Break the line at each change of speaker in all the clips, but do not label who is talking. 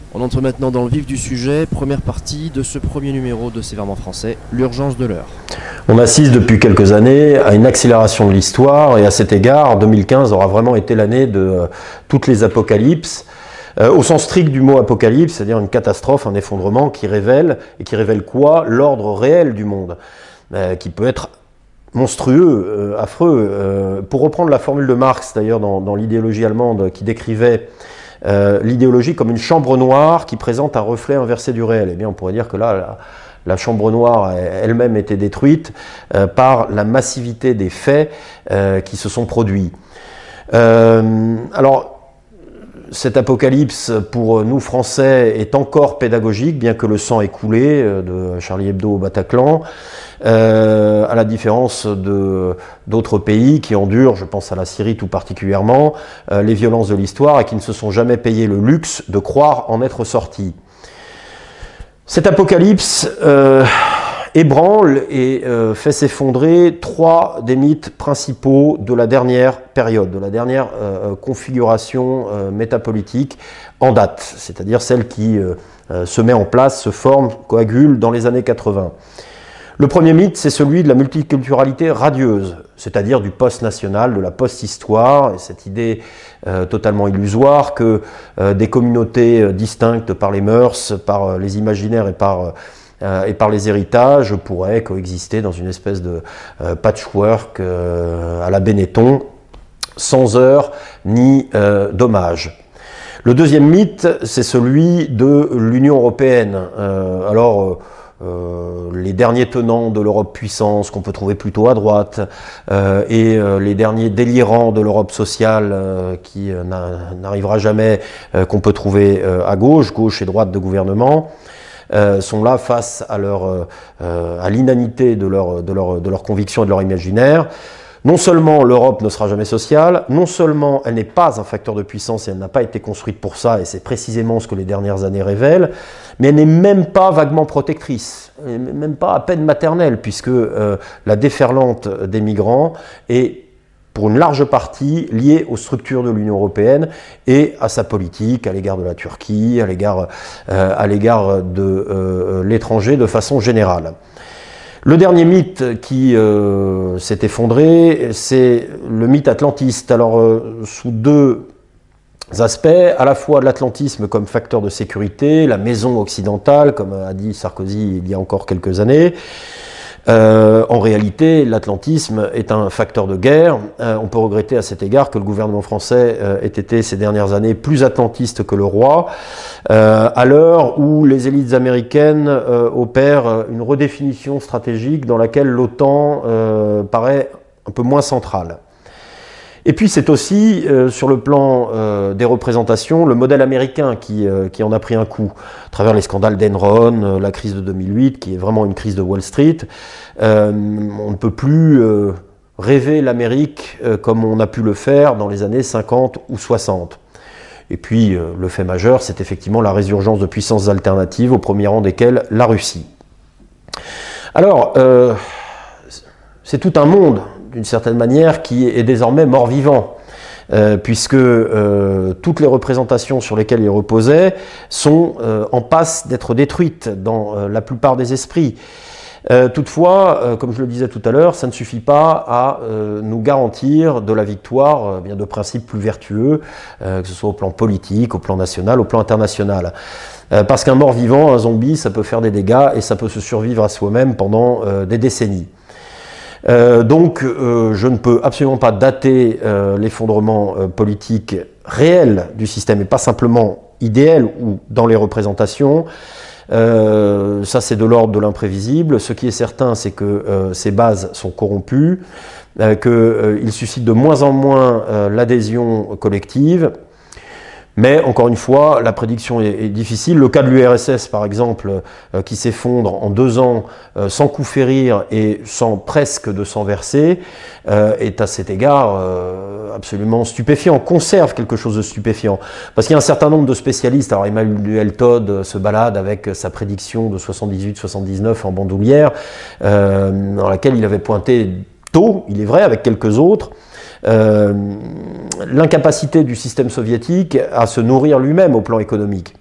On entre maintenant dans le vif du sujet, première partie de ce premier numéro de C'est vraiment français, l'urgence de l'heure.
On assiste depuis quelques années à une accélération de l'histoire et à cet égard, 2015 aura vraiment été l'année de toutes les apocalypses, au sens strict du mot apocalypse, c'est-à-dire une catastrophe, un effondrement qui révèle, et qui révèle quoi? L'ordre réel du monde, qui peut être monstrueux, affreux. Pour reprendre la formule de Marx d'ailleurs dans l'idéologie allemande qui décrivait l'idéologie comme une chambre noire qui présente un reflet inversé du réel. Eh bien, on pourrait dire que là, la chambre noire elle-même était détruite par la massivité des faits qui se sont produits. Alors, cet apocalypse, pour nous Français, est encore pédagogique, bien que le sang ait coulé de Charlie Hebdo au Bataclan, à la différence d'autres pays qui endurent, je pense à la Syrie tout particulièrement, les violences de l'histoire et qui ne se sont jamais payé le luxe de croire en être sortis. Cet apocalypse ébranle et fait s'effondrer trois des mythes principaux de la dernière période, de la dernière configuration métapolitique en date, c'est-à-dire celle qui se met en place, se forme, coagule dans les années 80. Le premier mythe, c'est celui de la multiculturalité radieuse, c'est-à-dire du post-national, de la post-histoire, et cette idée totalement illusoire que des communautés distinctes par les mœurs, par les imaginaires et par les héritages pourraient coexister dans une espèce de patchwork à la Benetton, sans heurts ni dommages. Le deuxième mythe, c'est celui de l'Union européenne. Les derniers tenants de l'Europe puissance, qu'on peut trouver plutôt à droite, et les derniers délirants de l'Europe sociale, qui n'arrivera jamais, qu'on peut trouver à gauche et droite de gouvernement, sont là face à l'inanité de leurs convictions et de leur imaginaire. Non seulement l'Europe ne sera jamais sociale, non seulement elle n'est pas un facteur de puissance et elle n'a pas été construite pour ça, et c'est précisément ce que les dernières années révèlent, mais elle n'est même pas vaguement protectrice, même pas à peine maternelle, puisque la déferlante des migrants est pour une large partie liée aux structures de l'Union européenne et à sa politique à l'égard de la Turquie, à l'égard de l'étranger de façon générale. Le dernier mythe qui s'est effondré, c'est le mythe atlantiste. Alors, sous deux aspects, à la fois l'atlantisme comme facteur de sécurité, la maison occidentale, comme a dit Sarkozy il y a encore quelques années. En réalité, l'atlantisme est un facteur de guerre. On peut regretter à cet égard que le gouvernement français ait été ces dernières années plus atlantiste que le roi, à l'heure où les élites américaines opèrent une redéfinition stratégique dans laquelle l'OTAN paraît un peu moins centrale. Et puis c'est aussi, sur le plan des représentations, le modèle américain qui en a pris un coup, à travers les scandales d'Enron, la crise de 2008, qui est vraiment une crise de Wall Street. On ne peut plus rêver l'Amérique comme on a pu le faire dans les années 50 ou 60. Et puis le fait majeur, c'est effectivement la résurgence de puissances alternatives, au premier rang desquelles la Russie. Alors, c'est tout un monde, d'une certaine manière, qui est désormais mort-vivant, puisque toutes les représentations sur lesquelles il reposait sont en passe d'être détruites dans la plupart des esprits. Toutefois, comme je le disais tout à l'heure, ça ne suffit pas à nous garantir de la victoire bien de principes plus vertueux, que ce soit au plan politique, au plan national, au plan international. Parce qu'un mort-vivant, un zombie, ça peut faire des dégâts et ça peut se survivre à soi-même pendant des décennies. Donc je ne peux absolument pas dater l'effondrement politique réel du système et pas simplement idéal ou dans les représentations. Ça c'est de l'ordre de l'imprévisible. Ce qui est certain, c'est que ces bases sont corrompues, qu'il suscite de moins en moins l'adhésion collective. Mais encore une fois, la prédiction est difficile. Le cas de l'URSS, par exemple, qui s'effondre en 2 ans sans coup férir et sans presque de sang versé, est à cet égard absolument stupéfiant, conserve quelque chose de stupéfiant. Parce qu'il y a un certain nombre de spécialistes, alors Emmanuel Todd se balade avec sa prédiction de 78-79 en bandoulière, dans laquelle il avait pointé tôt, il est vrai, avec quelques autres, l'incapacité du système soviétique à se nourrir lui-même au plan économique.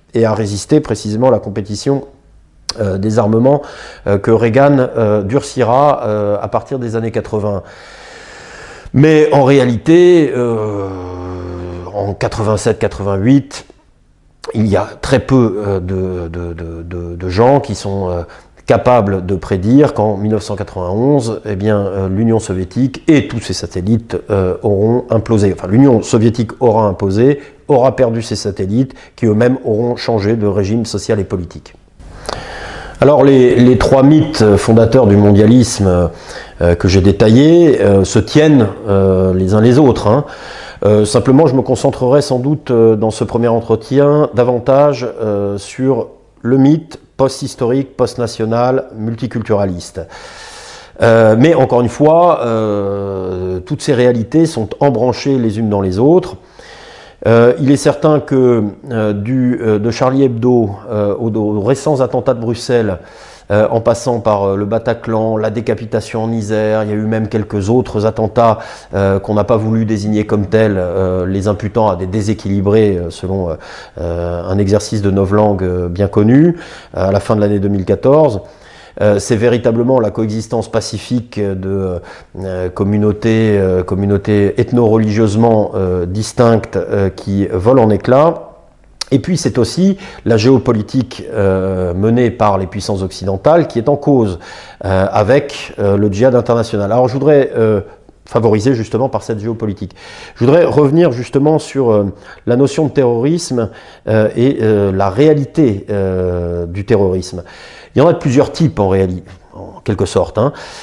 et à résister précisément à la compétition des armements que Reagan durcira à partir des années 80. Mais en réalité, en 87-88, il y a très peu de gens qui sont capables de prédire qu'en 1991, eh bien, l'Union soviétique et tous ses satellites auront implosé. Enfin, l'Union soviétique aura implosé, aura perdu ses satellites, qui eux-mêmes auront changé de régime social et politique. Alors les trois mythes fondateurs du mondialisme que j'ai détaillés se tiennent les uns les autres. Simplement, je me concentrerai sans doute dans ce premier entretien davantage sur le mythe post-historique, post-national, multiculturaliste. Mais encore une fois, toutes ces réalités sont embranchées les unes dans les autres. Il est certain que de Charlie Hebdo aux récents attentats de Bruxelles, en passant par le Bataclan, la décapitation en Isère, il y a eu même quelques autres attentats qu'on n'a pas voulu désigner comme tels, les imputant à des déséquilibrés selon un exercice de novlangue bien connu, à la fin de l'année 2014. C'est véritablement la coexistence pacifique de communautés ethno-religieusement distinctes qui volent en éclats. Et puis c'est aussi la géopolitique menée par les puissances occidentales qui est en cause avec le djihad international. Alors je voudrais favorisé justement par cette géopolitique. Je voudrais revenir justement sur la notion de terrorisme et la réalité du terrorisme. Il y en a de plusieurs types en réalité, en quelque sorte.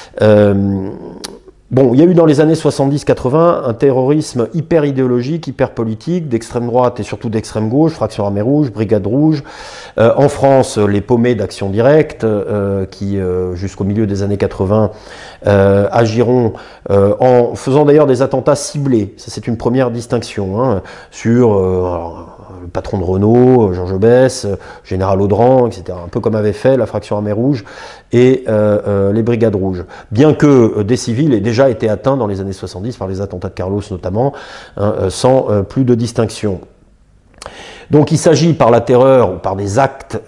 Bon, il y a eu dans les années 70-80 un terrorisme hyper idéologique, hyper politique, d'extrême droite et surtout d'extrême gauche, Fraction Armée Rouge, Brigade Rouge. En France, les paumés d'Action Directe, qui jusqu'au milieu des années 80 agiront en faisant d'ailleurs des attentats ciblés. Ça, c'est une première distinction sur le patron de Renault, Georges Besse, Général Audran, etc. Un peu comme avait fait la Fraction Armée Rouge et les Brigades Rouges. Bien que des civils aient déjà été atteints dans les années 70 par les attentats de Carlos notamment, sans plus de distinction. Donc il s'agit par la terreur ou par des actes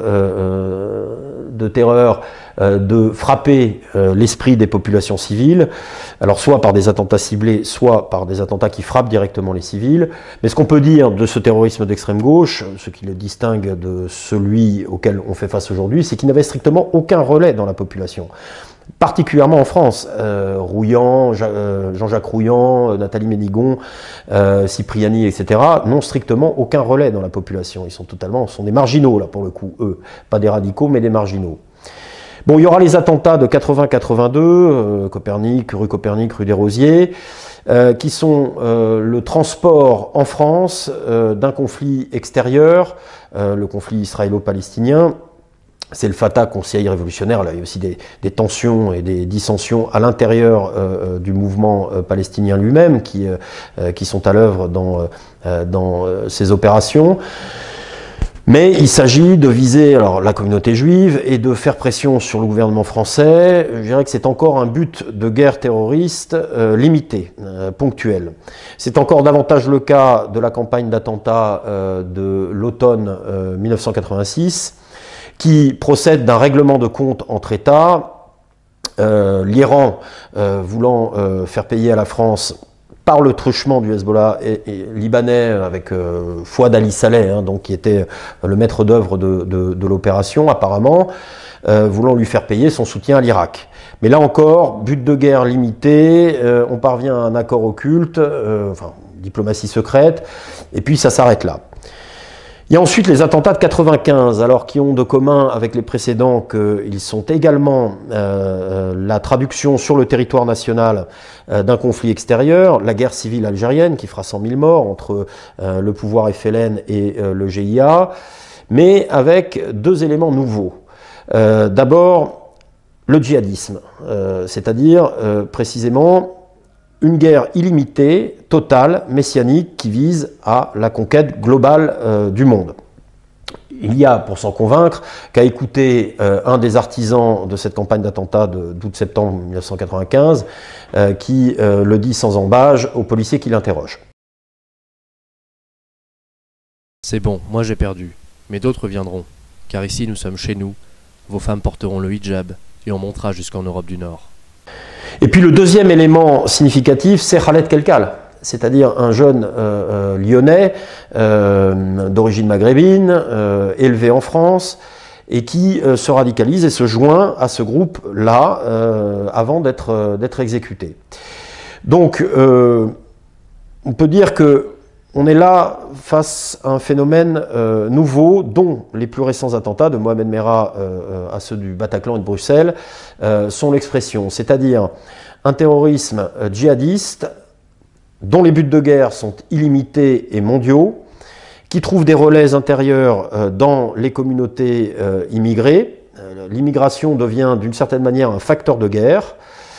de terreur de frapper l'esprit des populations civiles, alors soit par des attentats ciblés, soit par des attentats qui frappent directement les civils. Mais ce qu'on peut dire de ce terrorisme d'extrême gauche, ce qui le distingue de celui auquel on fait face aujourd'hui, c'est qu'il n'avait strictement aucun relais dans la population. Particulièrement en France, Rouillant, Jean-Jacques Rouillant, Nathalie Ménigon, Cipriani, etc., n'ont strictement aucun relais dans la population. Ils sont sont des marginaux, là, pour le coup, eux. Pas des radicaux, mais des marginaux. Bon, il y aura les attentats de 80-82, Copernic, rue des Rosiers, qui sont le transport en France d'un conflit extérieur, le conflit israélo-palestinien. C'est le Fatah, Conseil révolutionnaire. Là, il y a aussi des tensions et des dissensions à l'intérieur du mouvement palestinien lui-même qui sont à l'œuvre dans ces opérations. Mais il s'agit de viser alors, la communauté juive et de faire pression sur le gouvernement français. Je dirais que c'est encore un but de guerre terroriste limité, ponctuel. C'est encore davantage le cas de la campagne d'attentats de l'automne 1986, qui procède d'un règlement de compte entre États, l'Iran voulant faire payer à la France par le truchement du Hezbollah et libanais avec Fouad Ali Saleh, donc qui était le maître d'œuvre de l'opération apparemment, voulant lui faire payer son soutien à l'Irak. Mais là encore, but de guerre limité, on parvient à un accord occulte, enfin diplomatie secrète, et puis ça s'arrête là. Il y a ensuite les attentats de 95, alors qui ont de commun avec les précédents qu'ils sont également la traduction sur le territoire national d'un conflit extérieur, la guerre civile algérienne qui fera 100 000 morts entre le pouvoir FLN et le GIA, mais avec deux éléments nouveaux. D'abord, le djihadisme, c'est-à-dire précisément une guerre illimitée, totale, messianique, qui vise à la conquête globale du monde. Il y a, pour s'en convaincre, qu'à écouter un des artisans de cette campagne d'attentat d'août-septembre 1995, qui le dit sans ambages aux policiers qui l'interrogent.
C'est bon, moi j'ai perdu. Mais d'autres viendront, car ici nous sommes chez nous, vos femmes porteront le hijab, et on montera jusqu'en Europe du Nord.
Et puis le deuxième élément significatif, c'est Khaled Kelkal, c'est-à-dire un jeune lyonnais d'origine maghrébine, élevé en France, et qui se radicalise et se joint à ce groupe-là avant d'être exécuté. Donc, on peut dire que on est là face à un phénomène nouveau, dont les plus récents attentats de Mohamed Merah à ceux du Bataclan et de Bruxelles sont l'expression, c'est-à-dire un terrorisme djihadiste dont les buts de guerre sont illimités et mondiaux, qui trouve des relais intérieurs dans les communautés immigrées. L'immigration devient d'une certaine manière un facteur de guerre,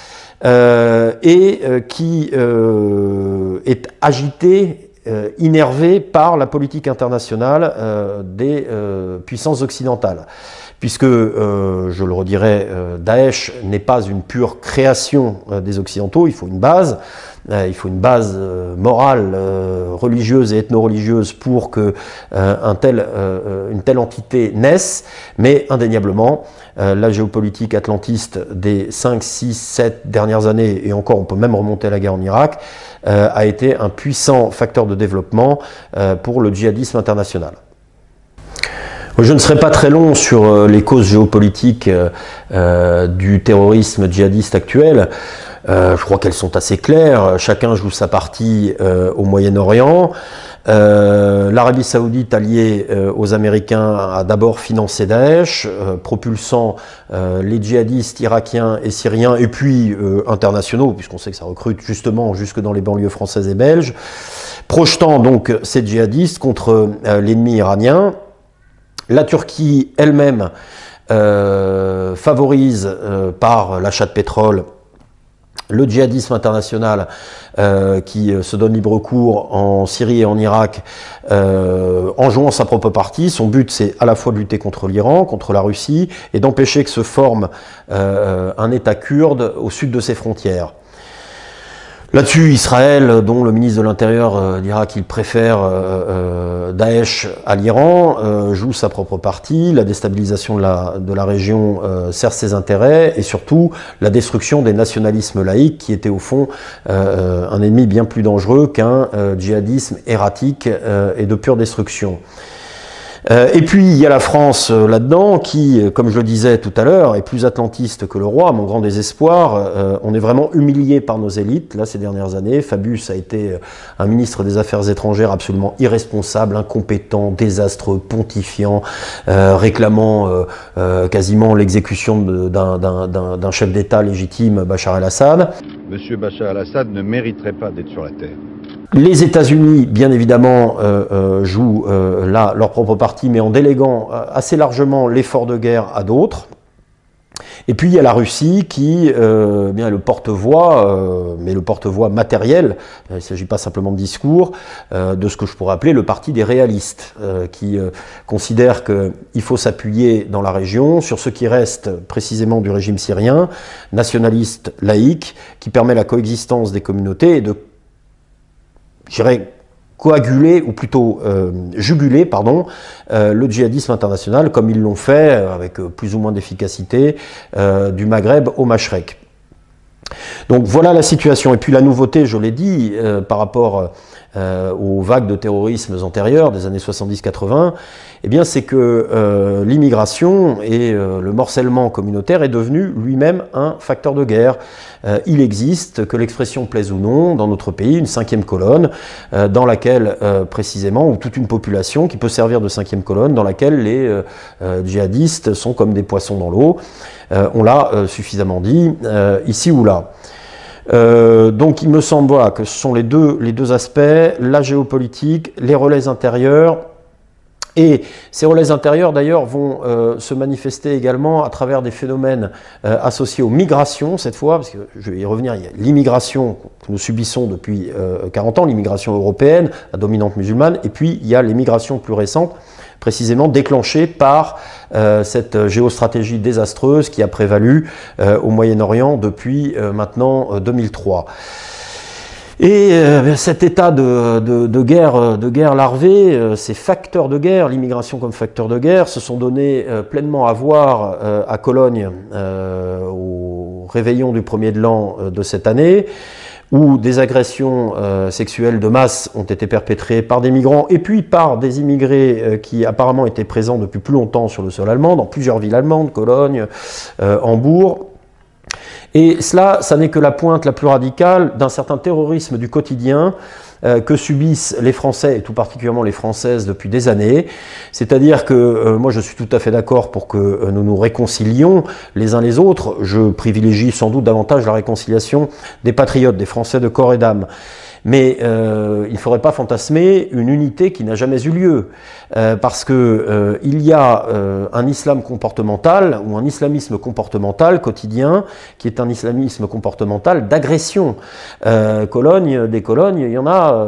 et qui est agité, innervé par la politique internationale des puissances occidentales. Puisque, je le redirai, Daesh n'est pas une pure création des Occidentaux, il faut une base. Il faut une base morale, religieuse et ethno-religieuse pour que une telle entité naisse, mais indéniablement, la géopolitique atlantiste des 5, 6, 7 dernières années, et encore on peut même remonter à la guerre en Irak, a été un puissant facteur de développement pour le djihadisme international. Je ne serai pas très long sur les causes géopolitiques du terrorisme djihadiste actuel. Je crois qu'elles sont assez claires. Chacun joue sa partie au Moyen-Orient. L'Arabie Saoudite, alliée aux Américains, a d'abord financé Daesh, propulsant les djihadistes irakiens et syriens, et puis internationaux, puisqu'on sait que ça recrute justement jusque dans les banlieues françaises et belges, projetant donc ces djihadistes contre l'ennemi iranien. La Turquie elle-même favorise par l'achat de pétrole le djihadisme international qui se donne libre cours en Syrie et en Irak en jouant sa propre partie. Son but, c'est à la fois de lutter contre l'Iran, contre la Russie, et d'empêcher que se forme un État kurde au sud de ses frontières. Là-dessus, Israël, dont le ministre de l'Intérieur dira qu'il préfère Daesh à l'Iran, joue sa propre partie. La déstabilisation de la région sert ses intérêts, et surtout la destruction des nationalismes laïcs, qui était au fond un ennemi bien plus dangereux qu'un djihadisme erratique et de pure destruction. Et puis il y a la France là-dedans qui, comme je le disais tout à l'heure, est plus atlantiste que le roi, à mon grand désespoir. On est vraiment humilié par nos élites là ces dernières années. Fabius a été un ministre des Affaires étrangères absolument irresponsable, incompétent, désastreux, pontifiant, réclamant quasiment l'exécution d'un chef d'État légitime, Bachar el-Assad.
Monsieur Bachar el-Assad ne mériterait pas d'être sur la terre.
Les États-Unis, bien évidemment, jouent là leur propre partie, mais en déléguant assez largement l'effort de guerre à d'autres. Et puis il y a la Russie qui bien est le porte-voix, mais le porte-voix matériel, il ne s'agit pas simplement de discours, de ce que je pourrais appeler le parti des réalistes, qui considère qu'il faut s'appuyer dans la région sur ce qui reste précisément du régime syrien, nationaliste, laïque, qui permet la coexistence des communautés et de, je dirais, coaguler, ou plutôt juguler, pardon, le djihadisme international, comme ils l'ont fait, avec plus ou moins d'efficacité, du Maghreb au Mashrek. Donc voilà la situation. Et puis la nouveauté, je l'ai dit, par rapport aux vagues de terrorisme antérieures des années 70-80, eh bien c'est que l'immigration et le morcellement communautaire est devenu lui-même un facteur de guerre. Il existe, que l'expression plaise ou non, dans notre pays, une cinquième colonne, dans laquelle précisément, ou toute une population qui peut servir de cinquième colonne, dans laquelle les djihadistes sont comme des poissons dans l'eau. On l'a suffisamment dit, ici ou là. Donc il me semble voilà, que ce sont les deux aspects, la géopolitique, les relais intérieurs. Et ces relais intérieurs, d'ailleurs, vont se manifester également à travers des phénomènes associés aux migrations, cette fois, parce que je vais y revenir, il y a l'immigration que nous subissons depuis 40 ans, l'immigration européenne, à dominante musulmane, et puis il y a les migrations plus récentes, précisément déclenchées par cette géostratégie désastreuse qui a prévalu au Moyen-Orient depuis maintenant 2003. Et cet état de guerre larvée, ces facteurs de guerre, l'immigration comme facteur de guerre, se sont donnés pleinement à voir à Cologne au réveillon du 1er de l'an de cette année, où des agressions sexuelles de masse ont été perpétrées par des migrants et puis par des immigrés qui apparemment étaient présents depuis plus longtemps sur le sol allemand, dans plusieurs villes allemandes, Cologne, Hambourg. Et cela, ça n'est que la pointe la plus radicale d'un certain terrorisme du quotidien que subissent les Français, et tout particulièrement les Françaises, depuis des années. C'est-à-dire que moi je suis tout à fait d'accord pour que nous nous réconcilions les uns les autres. Je privilégie sans doute davantage la réconciliation des patriotes, des Français de corps et d'âme. Mais il ne faudrait pas fantasmer une unité qui n'a jamais eu lieu, parce que il y a un islam comportemental ou un islamisme comportemental quotidien qui est un islamisme comportemental d'agression. Des colognes, il y en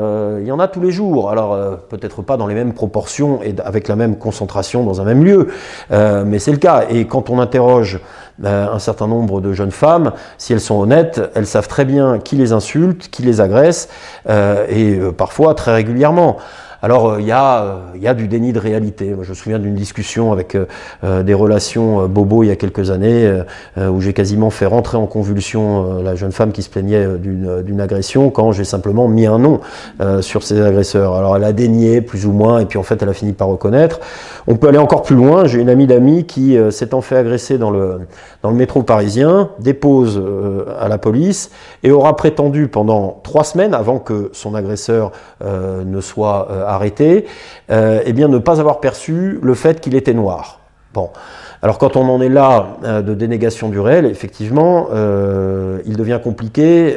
a tous les jours. Alors peut-être pas dans les mêmes proportions et avec la même concentration dans un même lieu, mais c'est le cas. Et quand on interroge un certain nombre de jeunes femmes, si elles sont honnêtes, elles savent très bien qui les insulte, qui les agresse, et parfois très régulièrement. Alors il y a du déni de réalité. Moi, je me souviens d'une discussion avec des relations bobo il y a quelques années où j'ai quasiment fait rentrer en convulsion la jeune femme qui se plaignait d'une agression quand j'ai simplement mis un nom sur ces agresseurs. Alors elle a dénié plus ou moins et puis en fait elle a fini par reconnaître. On peut aller encore plus loin. J'ai une amie d'amis qui s'étant fait agresser dans le métro parisien, dépose à la police et aura prétendu pendant 3 semaines, avant que son agresseur ne soit arrêté, eh bien ne pas avoir perçu le fait qu'il était noir. Bon. Alors quand on en est là de dénégation du réel, effectivement, il devient compliqué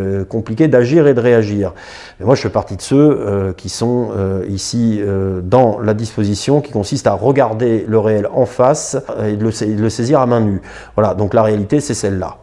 d'agir et de réagir. Mais moi, je fais partie de ceux qui sont ici dans la disposition qui consiste à regarder le réel en face et de le saisir à main nue. Voilà, donc la réalité, c'est celle-là.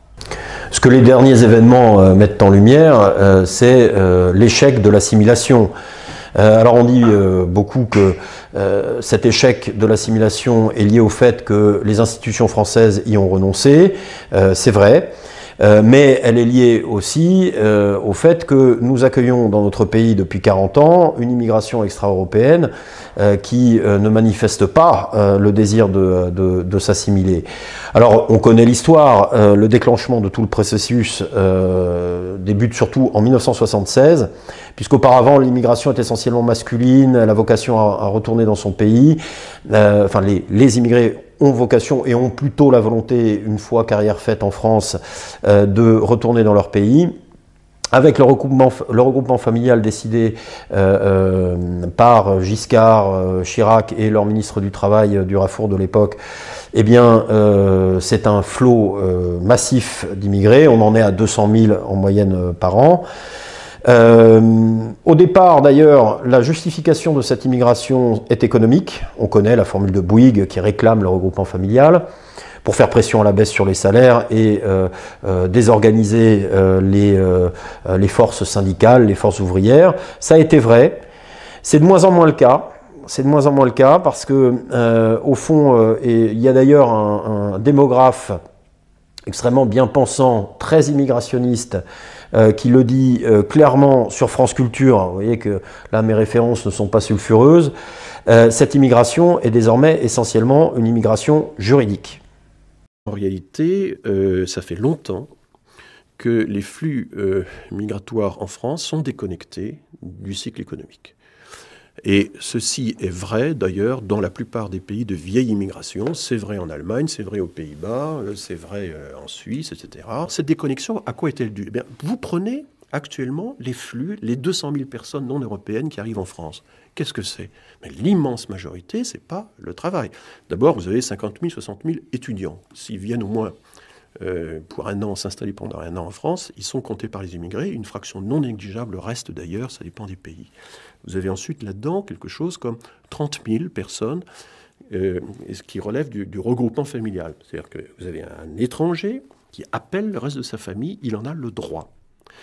Ce que les derniers événements mettent en lumière, c'est l'échec de l'assimilation. Alors on dit beaucoup que cet échec de l'assimilation est lié au fait que les institutions françaises y ont renoncé, c'est vrai, mais elle est liée aussi au fait que nous accueillons dans notre pays depuis 40 ans une immigration extra-européenne qui ne manifeste pas le désir de s'assimiler. Alors on connaît l'histoire, le déclenchement de tout le processus débute surtout en 1976, puisqu'auparavant l'immigration est essentiellement masculine, elle a vocation à retourner dans son pays, enfin les immigrés ont vocation et ont plutôt la volonté, une fois carrière faite en France, de retourner dans leur pays. Avec le regroupement familial décidé par Giscard, Chirac et leur ministre du Travail, Durafour de l'époque, eh bien, c'est un flot massif d'immigrés. On en est à 200 000 en moyenne par an. Au départ, d'ailleurs, la justification de cette immigration est économique. On connaît la formule de Bouygues qui réclame le regroupement familial pour faire pression à la baisse sur les salaires et désorganiser les forces syndicales, les forces ouvrières. Ça a été vrai. C'est de moins en moins le cas. C'est de moins en moins le cas parce que, au fond, il y a d'ailleurs un démographe extrêmement bien pensant, très immigrationniste, qui le dit clairement sur France Culture. Vous voyez que là, mes références ne sont pas sulfureuses. Cette immigration est désormais essentiellement une immigration juridique.
En réalité, ça fait longtemps que les flux migratoires en France sont déconnectés du cycle économique. Et ceci est vrai d'ailleurs dans la plupart des pays de vieille immigration. C'est vrai en Allemagne, c'est vrai aux Pays-Bas, c'est vrai en Suisse, etc. Cette déconnexion, à quoi est-elle due ? Eh bien, vous prenez actuellement les flux, les 200 000 personnes non européennes qui arrivent en France. Qu'est-ce que c'est ? Mais l'immense majorité, ce n'est pas le travail. D'abord, vous avez 50 000, 60 000 étudiants. S'ils viennent au moins pour un an, s'installer pendant un an en France, ils sont comptés par les immigrés. Une fraction non négligeable reste d'ailleurs, ça dépend des pays. Vous avez ensuite là-dedans quelque chose comme 30 000 personnes qui relèvent du regroupement familial. C'est-à-dire que vous avez un étranger qui appelle le reste de sa famille, il en a le droit.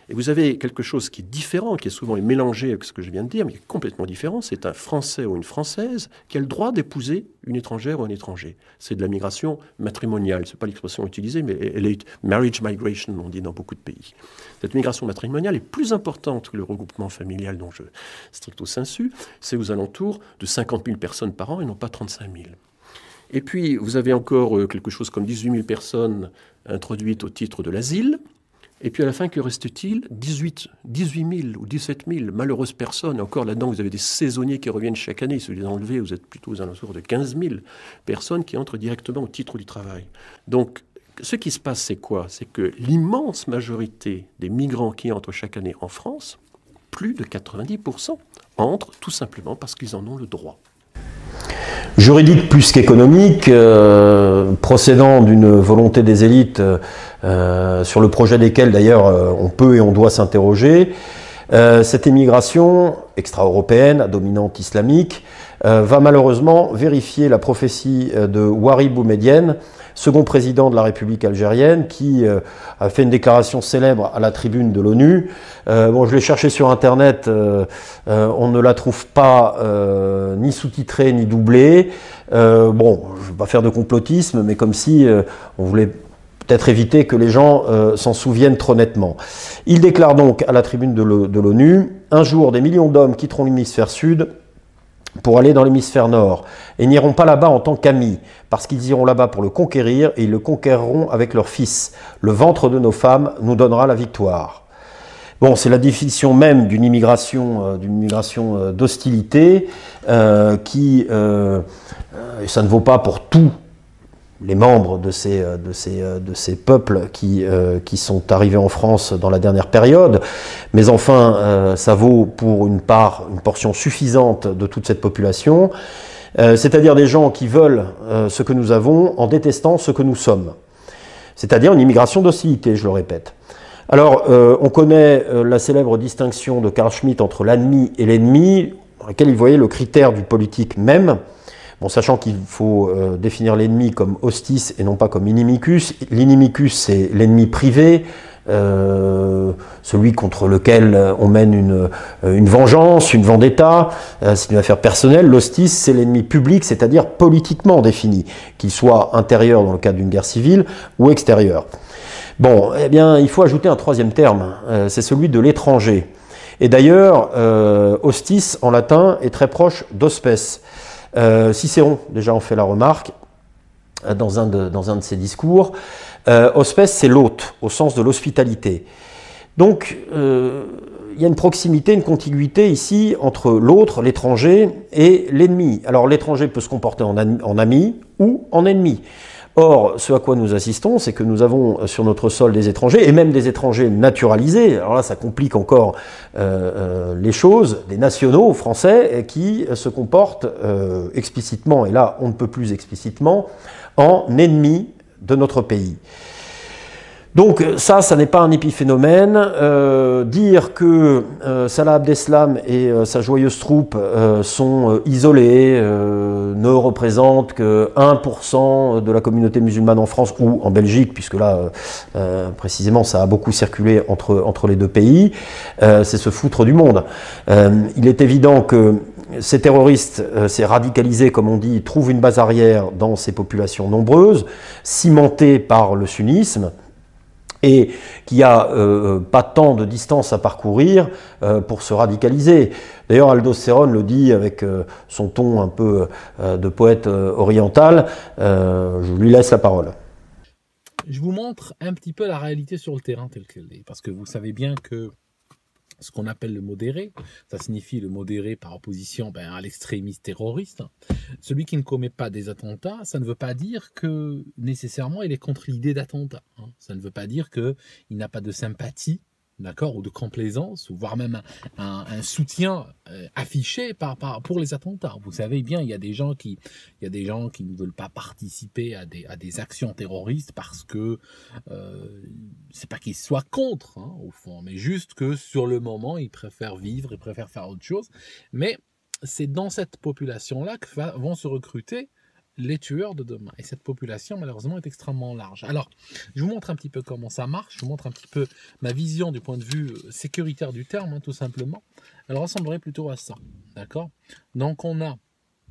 Et vous avez quelque chose qui est différent, qui est souvent mélangé avec ce que je viens de dire, mais qui est complètement différent. C'est un Français ou une Française qui a le droit d'épouser une étrangère ou un étranger. C'est de la migration matrimoniale. Ce n'est pas l'expression utilisée, mais elle est marriage migration, on dit dans beaucoup de pays. Cette migration matrimoniale est plus importante que le regroupement familial dont je stricto sensu. C'est aux alentours de 50 000 personnes par an et non pas 35 000. Et puis, vous avez encore quelque chose comme 18 000 personnes introduites au titre de l'asile. Et puis à la fin, que reste-t-il? 18 000 ou 17 000 malheureuses personnes. Et encore là-dedans, vous avez des saisonniers qui reviennent chaque année. Si vous les enlevez, vous êtes plutôt aux alentours de 15 000 personnes qui entrent directement au titre du travail. Donc, ce qui se passe, c'est quoi? C'est que l'immense majorité des migrants qui entrent chaque année en France, plus de 90%, entrent tout simplement parce qu'ils en ont le droit.
Juridique plus qu'économique, procédant d'une volonté des élites sur le projet desquels d'ailleurs on peut et on doit s'interroger. Cette émigration extra-européenne à dominante islamique va malheureusement vérifier la prophétie de Houari Boumedienne, second président de la République algérienne, qui a fait une déclaration célèbre à la tribune de l'ONU. Bon, je l'ai cherché sur Internet, on ne la trouve pas ni sous-titrée ni doublée. Bon, je ne vais pas faire de complotisme, mais comme si on voulait peut-être éviter que les gens s'en souviennent trop nettement. Il déclare donc à la tribune de l'ONU, « Un jour, des millions d'hommes quitteront l'hémisphère sud pour aller dans l'hémisphère nord, et n'iront pas là-bas en tant qu'amis, parce qu'ils iront là-bas pour le conquérir, et ils le conquerront avec leurs fils. Le ventre de nos femmes nous donnera la victoire. » Bon, c'est la définition même d'une immigration d'hostilité qui, ça ne vaut pas pour tous les membres de ces peuples qui sont arrivés en France dans la dernière période, mais enfin, ça vaut pour une portion suffisante de toute cette population, c'est-à-dire des gens qui veulent ce que nous avons en détestant ce que nous sommes. C'est-à-dire une immigration d'hostilité, je le répète. Alors, on connaît la célèbre distinction de Carl Schmitt entre l'ennemi et l'ennemi, dans laquelle il voyait le critère du politique même. Bon, sachant qu'il faut définir l'ennemi comme hostis et non pas comme inimicus. L'inimicus, c'est l'ennemi privé, celui contre lequel on mène une vengeance, une vendetta, c'est une affaire personnelle. L'hostis, c'est l'ennemi public, c'est-à-dire politiquement défini, qu'il soit intérieur dans le cadre d'une guerre civile ou extérieur. Bon, eh bien, il faut ajouter un troisième terme, c'est celui de l'étranger. Et d'ailleurs, hostis, en latin, est très proche d'hospes. Cicéron, déjà, en fait la remarque dans un de ses discours. Hospes, c'est l'hôte, au sens de l'hospitalité. Donc, il y a une proximité, une contiguïté ici entre l'autre, l'étranger, et l'ennemi. Alors, l'étranger peut se comporter en ami ou en ennemi. Or, ce à quoi nous assistons, c'est que nous avons sur notre sol des étrangers, et même des étrangers naturalisés, alors là ça complique encore les choses, des nationaux français qui se comportent explicitement, et là on ne peut plus explicitement, en ennemis de notre pays. Donc ça n'est pas un épiphénomène. Dire que Salah Abdeslam et sa joyeuse troupe sont isolés, ne représentent que 1% de la communauté musulmane en France ou en Belgique, puisque là, précisément, ça a beaucoup circulé entre les deux pays, c'est se foutre du monde. Il est évident que ces terroristes, ces radicalisés, comme on dit, trouvent une base arrière dans ces populations nombreuses, cimentées par le sunnisme, et qu'il n'y a pas tant de distance à parcourir pour se radicaliser. D'ailleurs, Aldous Serron le dit avec son ton un peu de poète oriental. Je lui laisse la parole.
Je vous montre un petit peu la réalité sur le terrain telle qu'elle est, parce que vous savez bien que ce qu'on appelle le modéré, ça signifie le modéré par opposition à l'extrémiste terroriste. Celui qui ne commet pas des attentats, ça ne veut pas dire que nécessairement il est contre l'idée d'attentat. Ça ne veut pas dire qu'il n'a pas de sympathie, d'accord, ou de complaisance, ou voire même un soutien affiché pour les attentats. Vous savez bien, il y a des gens qui ne veulent pas participer à des actions terroristes parce que c'est pas qu'ils soient contre, au fond, mais juste que sur le moment, ils préfèrent vivre, ils préfèrent faire autre chose. Mais c'est dans cette population-là que vont se recruter les tueurs de demain. Et cette population, malheureusement, est extrêmement large. Alors, je vous montre un petit peu comment ça marche, je vous montre un petit peu ma vision du point de vue sécuritaire du terme, hein, tout simplement. Elle ressemblerait plutôt à ça, d'accord? Donc, on a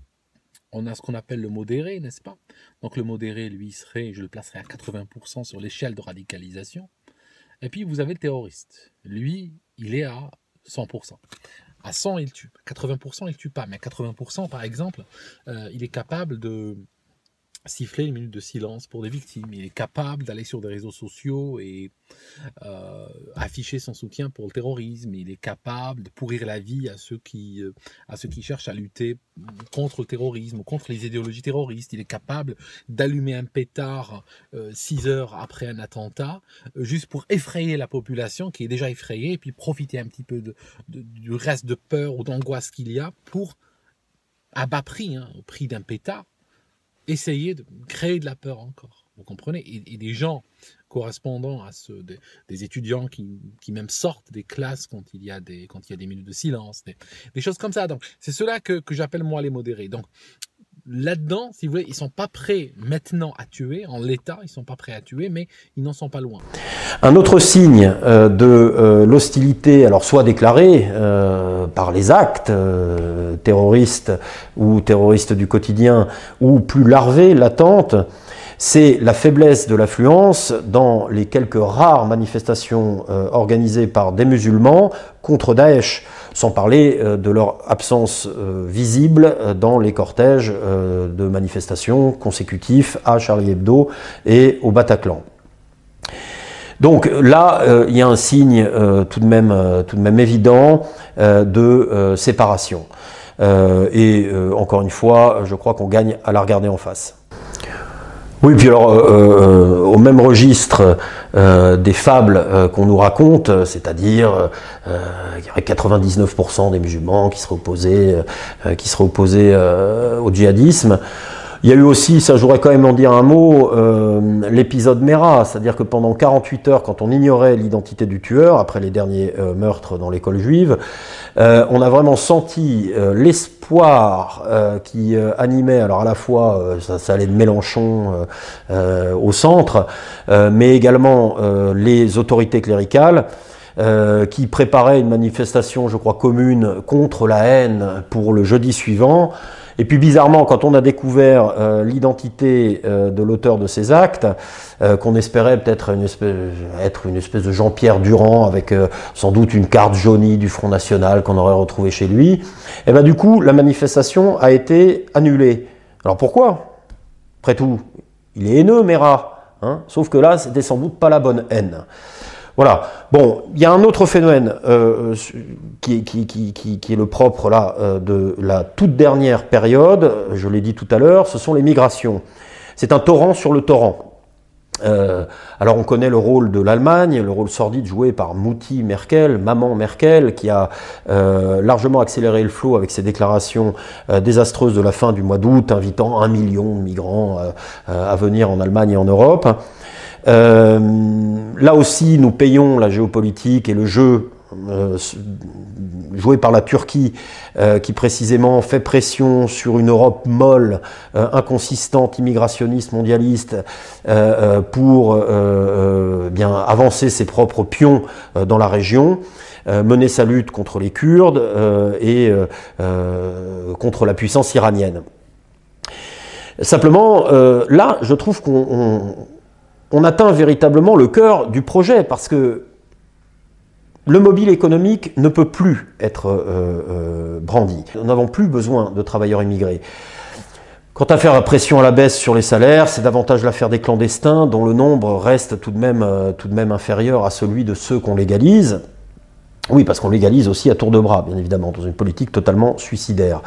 ce qu'on appelle le modéré, n'est-ce pas? Donc, le modéré, lui, je le placerai à 80% sur l'échelle de radicalisation. Et puis, vous avez le terroriste. Lui, il est à 100%. À 100, il tue. 80%, il ne tue pas. Mais à 80%, par exemple, il est capable de siffler une minute de silence pour des victimes. Il est capable d'aller sur des réseaux sociaux et afficher son soutien pour le terrorisme. Il est capable de pourrir la vie à ceux qui cherchent à lutter contre le terrorisme, contre les idéologies terroristes. Il est capable d'allumer un pétard 6 heures après un attentat, juste pour effrayer la population qui est déjà effrayée, et puis profiter un petit peu du reste de peur ou d'angoisse qu'il y a pour, à bas prix, hein, au prix d'un pétard, essayer de créer de la peur encore. Vous comprenez? Et des gens correspondant à des étudiants qui même sortent des classes quand il y a des minutes de silence, des choses comme ça. Donc, c'est cela que j'appelle moi les modérés. Donc, là-dedans, si vous voulez, ils ne sont pas prêts maintenant à tuer, en l'état, ils ne sont pas prêts à tuer, mais ils n'en sont pas loin.
Un autre signe de l'hostilité, alors soit déclarée par les actes terroristes ou terroristes du quotidien, ou plus larvée, latente, c'est la faiblesse de l'affluence dans les quelques rares manifestations organisées par des musulmans contre Daesh, sans parler de leur absence visible dans les cortèges de manifestations consécutifs à Charlie Hebdo et au Bataclan. Donc là, il y a un signe tout de même évident de séparation. Encore une fois, je crois qu'on gagne à la regarder en face. Oui, puis alors, au même registre des fables qu'on nous raconte, c'est-à-dire qu'il y aurait 99% des musulmans qui seraient opposés au djihadisme. Il y a eu aussi, ça je voudrais quand même en dire un mot, l'épisode Mera, c'est-à-dire que pendant 48 heures, quand on ignorait l'identité du tueur, après les derniers meurtres dans l'école juive, on a vraiment senti l'espoir qui animait, alors à la fois, ça allait de Mélenchon au centre, mais également les autorités cléricales, qui préparaient une manifestation, je crois, commune contre la haine pour le jeudi suivant. Et puis bizarrement, quand on a découvert l'identité de l'auteur de ces actes, qu'on espérait peut-être être une espèce de Jean-Pierre Durand avec sans doute une carte jaunie du Front National qu'on aurait retrouvée chez lui, et ben du coup la manifestation a été annulée. Alors pourquoi? Après tout, il est haineux, Mera, hein, sauf que là c'était sans doute pas la bonne haine. Voilà. Bon, il y a un autre phénomène qui est le propre là de la toute dernière période. Je l'ai dit tout à l'heure, ce sont les migrations. C'est un torrent sur le torrent. Alors on connaît le rôle de l'Allemagne, le rôle sordide joué par Mutti Merkel, maman Merkel, qui a largement accéléré le flot avec ses déclarations désastreuses de la fin du mois d'août, invitant 1 million de migrants à venir en Allemagne et en Europe. Là aussi, nous payons la géopolitique et le jeu joué par la Turquie, qui précisément fait pression sur une Europe molle, inconsistante, immigrationniste, mondialiste, pour bien avancer ses propres pions dans la région, mener sa lutte contre les Kurdes et contre la puissance iranienne. Simplement, là, je trouve qu'on atteint véritablement le cœur du projet, parce que le mobile économique ne peut plus être brandi. Nous n'avons plus besoin de travailleurs immigrés. Quant à faire pression à la baisse sur les salaires, c'est davantage l'affaire des clandestins, dont le nombre reste tout de même inférieur à celui de ceux qu'on légalise. Oui, parce qu'on légalise aussi à tour de bras, bien évidemment, dans une politique totalement suicidaire.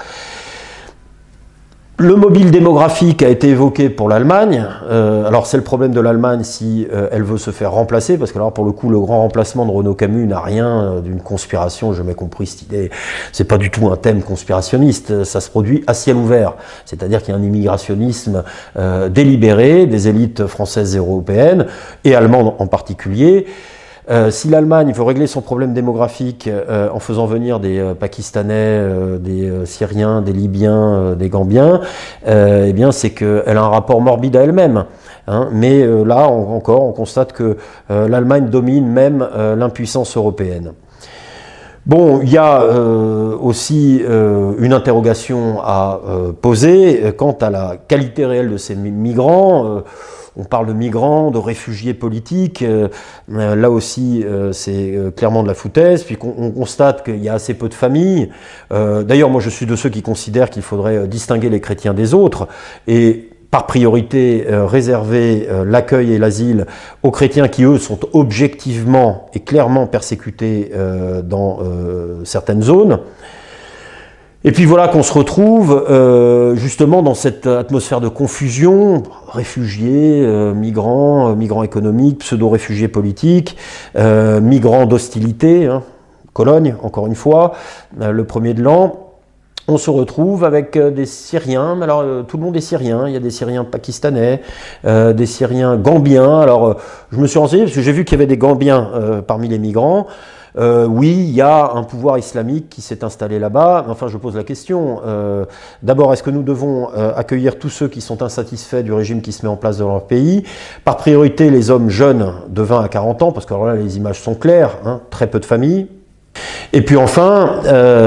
Le mobile démographique a été évoqué pour l'Allemagne. Alors c'est le problème de l'Allemagne si elle veut se faire remplacer, parce que alors pour le coup le grand remplacement de Renaud Camus n'a rien d'une conspiration, je m'ai compris cette idée, c'est pas du tout un thème conspirationniste, ça se produit à ciel ouvert, c'est-à-dire qu'il y a un immigrationnisme délibéré des élites françaises et européennes, et allemandes en particulier, Si l'Allemagne veut régler son problème démographique en faisant venir des Pakistanais, des Syriens, des Libyens, des Gambiens, eh bien c'est qu'elle a un rapport morbide à elle-même. Hein. Mais là encore, on constate que l'Allemagne domine même l'impuissance européenne. Bon, il y a aussi une interrogation à poser quant à la qualité réelle de ces migrants. On parle de migrants, de réfugiés politiques, là aussi c'est clairement de la foutaise, puis on constate qu'il y a assez peu de familles. D'ailleurs, moi je suis de ceux qui considèrent qu'il faudrait distinguer les chrétiens des autres, et par priorité réserver l'accueil et l'asile aux chrétiens qui, eux, sont objectivement et clairement persécutés dans certaines zones. Et puis voilà qu'on se retrouve justement dans cette atmosphère de confusion, réfugiés, migrants, migrants économiques, pseudo-réfugiés politiques, migrants d'hostilité, hein, Cologne, encore une fois, le premier de l'an. On se retrouve avec des Syriens, mais alors tout le monde est Syrien, il y a des Syriens pakistanais, des Syriens gambiens. Alors je me suis renseigné parce que j'ai vu qu'il y avait des Gambiens parmi les migrants. Oui, il y a un pouvoir islamique qui s'est installé là-bas. Enfin, je pose la question. D'abord, est-ce que nous devons accueillir tous ceux qui sont insatisfaits du régime qui se met en place dans leur pays? Par priorité, les hommes jeunes de 20 à 40 ans, parce que alors là, les images sont claires, hein, très peu de familles. Et puis enfin,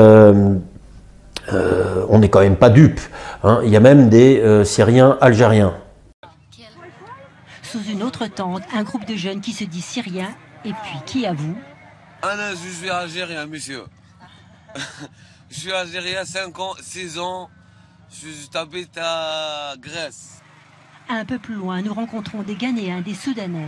on n'est quand même pas dupes. Hein. Il y a même des Syriens algériens.
Sous une autre tente, un groupe de jeunes qui se dit syriens, et puis qui avoue?
Ah non, je suis algérien, monsieur. Je suis algérien, 5 ans, 6 ans. J'habite à Grèce.
Un peu plus loin, nous rencontrons des Ghanéens, des Soudanais.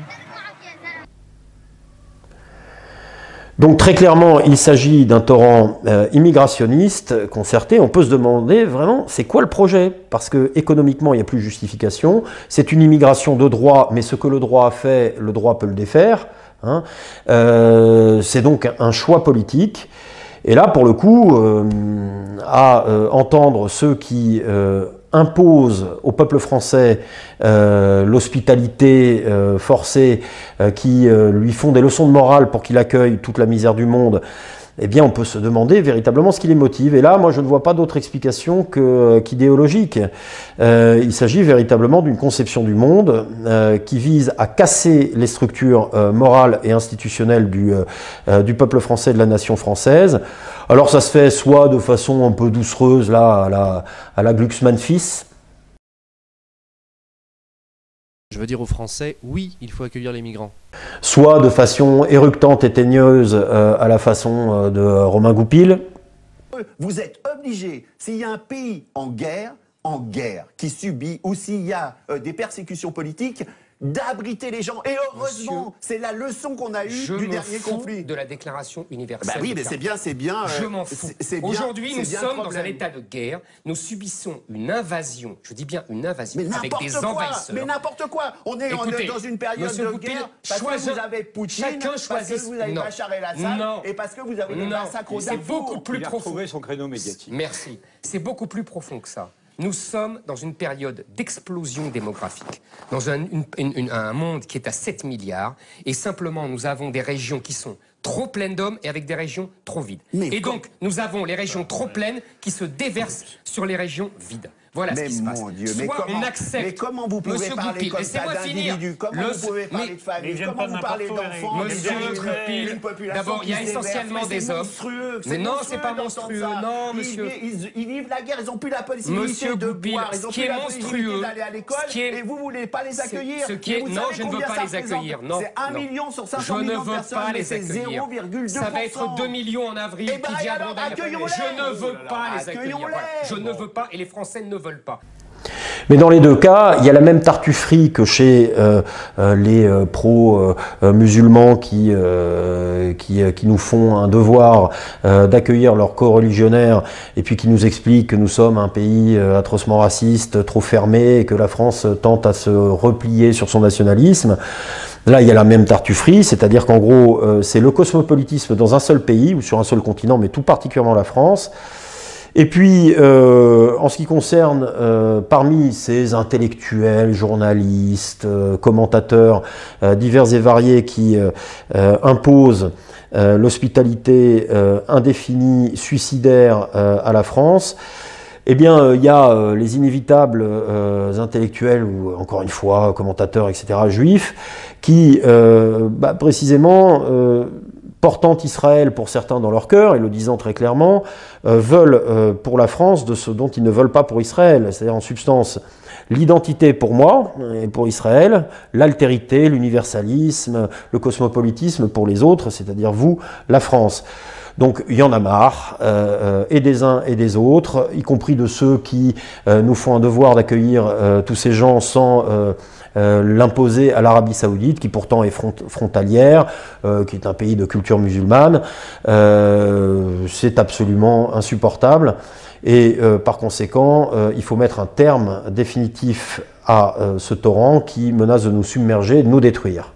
Donc très clairement, il s'agit d'un torrent immigrationniste concerté. On peut se demander vraiment, c'est quoi le projet? Parce que économiquement, il n'y a plus de justification. C'est une immigration de droit, mais ce que le droit a fait, le droit peut le défaire. Hein. C'est donc un choix politique. Et là, pour le coup, à entendre ceux qui imposent au peuple français l'hospitalité forcée, qui lui font des leçons de morale pour qu'il accueille toute la misère du monde, eh bien on peut se demander véritablement ce qui les motive. Et là, moi je ne vois pas d'autre explication qu'idéologique. Il s'agit véritablement d'une conception du monde qui vise à casser les structures morales et institutionnelles du peuple français, de la nation française. Alors ça se fait soit de façon un peu doucereuse, là, à la Glucksmann fils.
Je veux dire aux Français, oui, il faut accueillir les migrants.
Soit de façon éructante et teigneuse à la façon de Romain Goupil.
Vous êtes obligé, s'il y a un pays en guerre, qui subit, ou s'il y a des persécutions politiques, d'abriter les gens. Et heureusement, c'est la leçon qu'on a eue du dernier conflit.
De la Déclaration universelle.
Bah oui, mais c'est bien.
Je m'en fous. Aujourd'hui, nous sommes dans un état de guerre. Nous subissons une invasion. Je dis bien une invasion.
Mais
avec des envahisseurs.
Mais n'importe quoi. On est dans une période de guerre parce que vous avez Poutine, parce que vous avez Bachar el-Assad et parce que vous avez des massacres au Darfour.
C'est beaucoup plus profond.
Il a retrouvé son créneau médiatique.
Merci. C'est beaucoup plus profond que ça. Nous sommes dans une période d'explosion démographique, dans un monde qui est à 7 milliards, et simplement nous avons des régions qui sont trop pleines d'hommes et avec des régions trop vides. Et donc, nous avons les régions trop pleines qui se déversent sur les régions vides. Voilà ce qui se passe.
Dieu,
Soit on accepte.
Mais comment vous pouvez parler comme ça d'individus? Comment vous pouvez parler de famille? Comment vous parlez d'enfants?
Monsieur Goupil, d'abord, il y a essentiellement des hommes. Mais non, c'est pas monstrueux. Non, monsieur.
Ils vivent la guerre, ils n'ont plus la possibilité de boire, ils n'ont plus la possibilité d'aller à l'école, et vous voulez pas les accueillir.
Non, je ne veux pas les accueillir. Non.
C'est 1 million sur 500 millions de personnes, mais c'est 0,2%.
Ça va être 2 millions en avril qui viendront d'ailleurs. Je ne veux pas les accueillir. Je ne veux pas, et les Français ne veulent pas.
Mais dans les deux cas, il y a la même tartufferie que chez les pro-musulmans qui nous font un devoir d'accueillir leurs co-religionnaires et puis qui nous expliquent que nous sommes un pays atrocement raciste, trop fermé, et que la France tente à se replier sur son nationalisme. Là, il y a la même tartufferie, c'est-à-dire qu'en gros, c'est le cosmopolitisme dans un seul pays ou sur un seul continent, mais tout particulièrement la France. Et puis, en ce qui concerne, parmi ces intellectuels, journalistes, commentateurs divers et variés qui imposent l'hospitalité indéfinie, suicidaire à la France, eh bien, il y a les inévitables intellectuels, ou encore une fois, commentateurs, etc., juifs, qui, précisément, portant Israël pour certains dans leur cœur, et le disant très clairement, veulent pour la France de ce dont ils ne veulent pas pour Israël, c'est-à-dire en substance l'identité pour moi et pour Israël, l'altérité, l'universalisme, le cosmopolitisme pour les autres, c'est-à-dire vous, la France. Donc il y en a marre, et des uns et des autres, y compris de ceux qui nous font un devoir d'accueillir tous ces gens sans l'imposer à l'Arabie Saoudite, qui pourtant est frontalière, qui est un pays de culture musulmane. C'est absolument insupportable. Et par conséquent, il faut mettre un terme définitif à ce torrent qui menace de nous submerger, de nous détruire.